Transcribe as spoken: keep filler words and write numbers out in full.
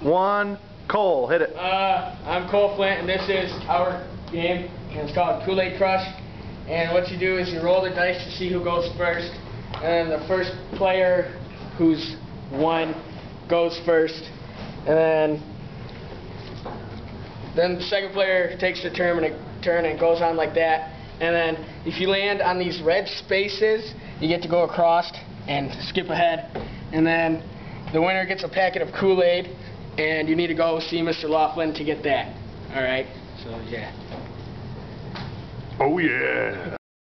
one, Cole, hit it. Uh, I'm Cole Flint, and this is our game, and it's called Kool Aid Crush. And what you do is you roll the dice to see who goes first, and the first player who's won goes first, and then then the second player takes the turn and it, turn and it goes on like that. And then if you land on these red spaces, you get to go across and skip ahead. And then the winner gets a packet of Kool Aid, and you need to go see Mister Laughlin to get that. All right. So yeah. Oh yeah.